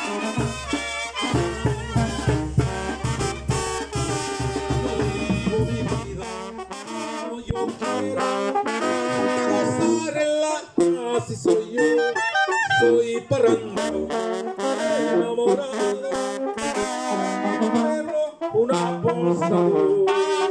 Yo quiero gozarla, así soy yo, soy parrandero, enamorado, pero un apostador.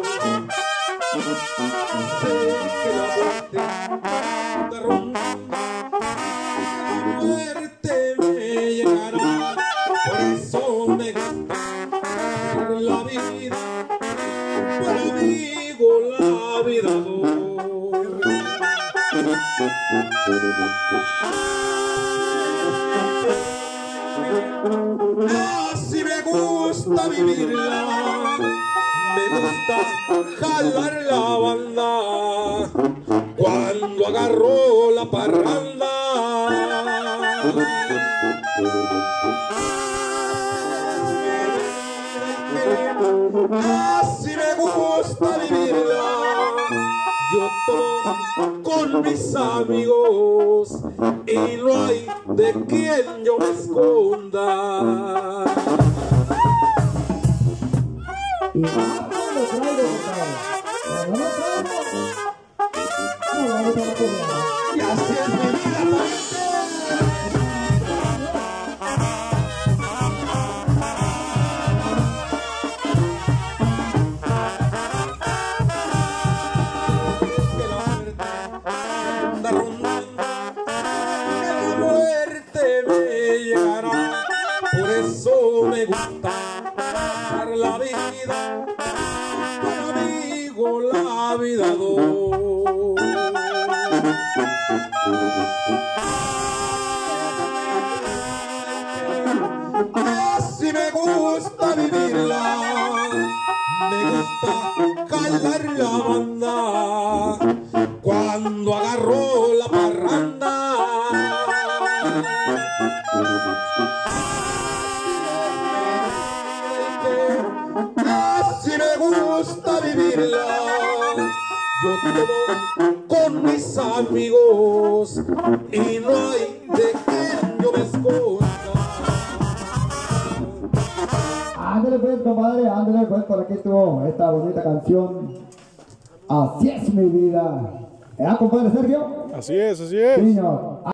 Sé que la muerte está rondando, la muerte me llegará, por eso me gusta la vida, por amigo la vida doy. Así me gusta vivirla, me gusta jalar la banda cuando agarró la parranda. Así me gusta vivirla, yo tomo con mis amigos y no hay de quien yo me esconda. Y vamos, lo traigo, no lo traigo. No, vamos a la comida. Y así es mi vida, pariente. Que la muerte anda rondando, que la muerte me llegará, por eso me gusta dar la vida, por amigo la vida doy. Así me gusta vivirla, me gusta calar la banda cuando agarró la parranda. Así me gusta vivirla, yo tomo con mis amigos y no hay de quien yo me esconda. Ándale pues, compadre, ándale pues, por aquí tuvo esta bonita canción. Así es mi vida. ¿Compadre Sergio? Así es, así es. Señor.